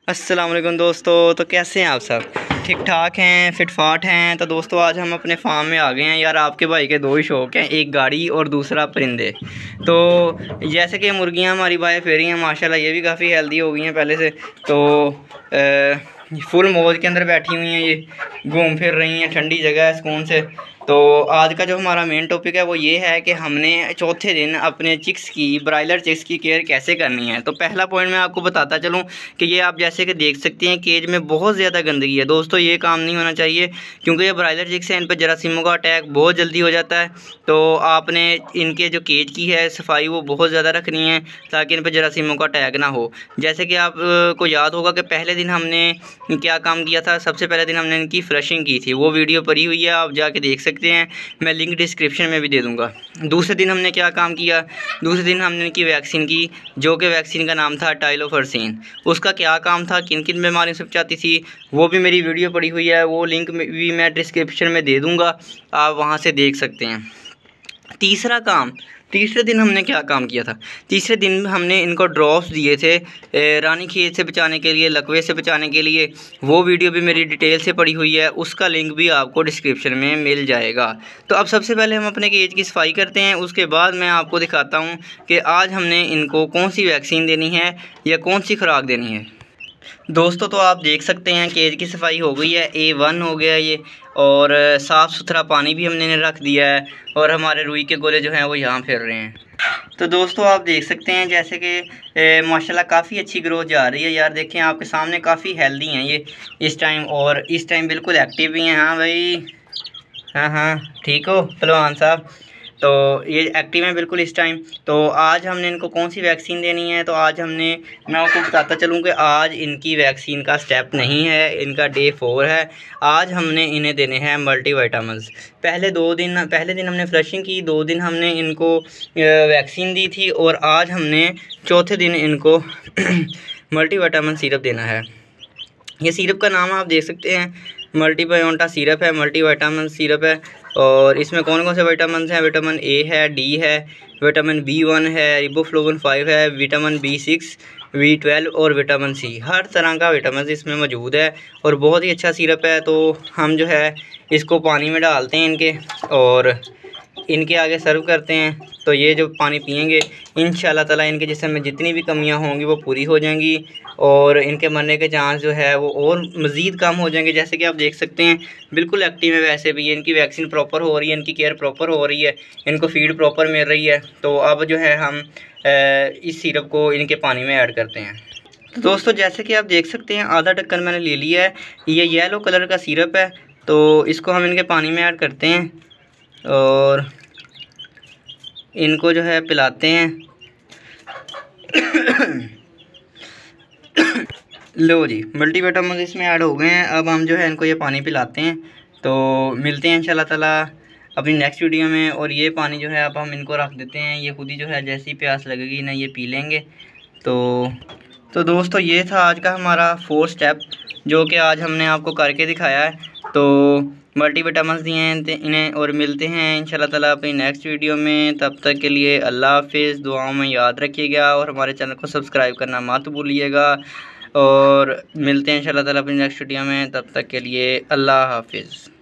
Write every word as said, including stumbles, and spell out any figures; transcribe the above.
अस्सलाम वालेकुम दोस्तों। तो कैसे हैं आप सब? ठीक ठाक हैं, फिट फाट हैं। तो दोस्तों आज हम अपने फार्म में आ गए हैं। यार आपके भाई के दो ही शौक़ हैं, एक गाड़ी और दूसरा परिंदे। तो जैसे कि मुर्गियां हमारी बाएँ फेरी हैं माशाल्लाह, ये भी काफ़ी हेल्दी हो गई हैं पहले से। तो आ, फुल मौज के अंदर बैठी हुई हैं, ये घूम फिर रही हैं, ठंडी जगह है सुकून से। तो आज का जो हमारा मेन टॉपिक है वो ये है कि हमने चौथे दिन अपने चिक्स की ब्रायलर चिक्स की केयर कैसे करनी है। तो पहला पॉइंट मैं आपको बताता चलूँ कि ये आप जैसे कि देख सकते हैं केज में बहुत ज़्यादा गंदगी है। दोस्तों ये काम नहीं होना चाहिए, क्योंकि ये ब्रायलर चिक्स हैं, इन पर जरासीमों का अटैक बहुत जल्दी हो जाता है। तो आपने इनके जो केज की है सफाई वो बहुत ज़्यादा रखनी है ताकि इन पर जरासीमों का अटैक ना हो। जैसे कि आप को याद होगा कि पहले दिन हमने क्या काम किया था। सबसे पहले दिन हमने इनकी फ्लशिंग की थी, वो वीडियो पड़ी हुई है, आप जाके देख सकते हैं, मैं लिंक डिस्क्रिप्शन में भी दे दूंगा। दूसरे दिन हमने क्या काम किया, दूसरे दिन हमने इनकी वैक्सीन की, जो कि वैक्सीन का नाम था टाइलोफर्सिन। उसका क्या काम था, किन किन बीमारियों से बचाती थी, वो भी मेरी वीडियो पड़ी हुई है, वो लिंक भी मैं डिस्क्रिप्शन में दे दूंगा, आप वहां से देख सकते हैं। तीसरा काम, तीसरे दिन हमने क्या काम किया था। तीसरे दिन हमने इनको ड्रॉप्स दिए थे रानी खेत से बचाने के लिए, लकवे से बचाने के लिए। वो वीडियो भी मेरी डिटेल से पड़ी हुई है, उसका लिंक भी आपको डिस्क्रिप्शन में मिल जाएगा। तो अब सबसे पहले हम अपने केज की सफाई करते हैं, उसके बाद मैं आपको दिखाता हूँ कि आज हमने इनको कौन सी वैक्सीन देनी है या कौन सी खुराक देनी है। दोस्तों तो आप देख सकते हैं केज की सफाई हो गई है, ए वन हो गया ये, और साफ़ सुथरा पानी भी हमने रख दिया है, और हमारे रुई के गोले जो हैं वो यहाँ फिर रहे हैं। तो दोस्तों आप देख सकते हैं जैसे कि माशाल्लाह काफ़ी अच्छी ग्रोथ जा रही है। यार देखें आपके सामने काफ़ी हेल्दी हैं ये इस टाइम, और इस टाइम बिल्कुल एक्टिव भी हैं। हाँ भाई, हाँ हाँ ठीक हो पहलवान साहब। तो ये एक्टिव हैं बिल्कुल इस टाइम। तो आज हमने इनको कौन सी वैक्सीन देनी है, तो आज हमने, मैं आपको बताता चलूँ कि आज इनकी वैक्सीन का स्टेप नहीं है, इनका डे फोर है। आज हमने इन्हें देने हैं मल्टीविटामिन्स। पहले दो दिन पहले दिन हमने फ्लशिंग की, दो दिन हमने इनको वैक्सीन दी थी, और आज हमने चौथे दिन इनको मल्टीविटामिन सिरप देना है। ये सिरप का नाम आप देख सकते हैं, मल्टीबायोटा सिरप है, मल्टीविटामिन सिरप है। और इसमें कौन कौन से विटामिन हैं, विटामिन ए है, डी है, विटामिन बी वन है, रिबोफ्लोविन फाइव है, vitamin B six, V twelve और विटामिन सी। हर तरह का विटामिन इसमें मौजूद है और बहुत ही अच्छा सिरप है। तो हम जो है इसको पानी में डालते हैं इनके, और इनके आगे सर्व करते हैं। तो ये जो पानी पिएंगे इंशाल्लाह ताला इनके जिस्म में जितनी भी कमियां होंगी वो पूरी हो जाएंगी, और इनके मरने के चांस जो है वो और मज़ीद कम हो जाएंगे। जैसे कि आप देख सकते हैं बिल्कुल एक्टिव है, वैसे भी इनकी वैक्सीन प्रॉपर हो रही है, इनकी केयर प्रॉपर हो रही है, इनको फीड प्रॉपर मिल रही है। तो अब जो है हम इस सिरप को इनके पानी में ऐड करते हैं। तो दोस्तों जैसे कि आप देख सकते हैं आधा ढक्कन मैंने ले लिया है, ये येलो कलर का सिरप है। तो इसको हम इनके पानी में ऐड करते हैं और इनको जो है पिलाते हैं। लो जी, मल्टीविटामिन इसमें ऐड हो गए हैं। अब हम जो है इनको ये पानी पिलाते हैं। तो मिलते हैं इंशाल्लाह ताला अपनी नेक्स्ट वीडियो में। और ये पानी जो है अब हम इनको रख देते हैं, ये खुद ही जो है जैसी प्यास लगेगी ना ये पी लेंगे। तो तो दोस्तों ये था आज का हमारा फोर्थ स्टेप, जो कि आज हमने आपको करके दिखाया है। तो मल्टीविटामिन दिए हैं इन्हें, और मिलते हैं इंशाल्लाह ताला अपनी नेक्स्ट वीडियो में। तब तक के लिए अल्लाह हाफिज़, दुआओं में याद रखिएगा, और हमारे चैनल को सब्सक्राइब करना मत भूलिएगा। और मिलते हैं इंशाल्लाह ताला अपनी नेक्स्ट वीडियो में, तब तक के लिए अल्लाह हाफिज़।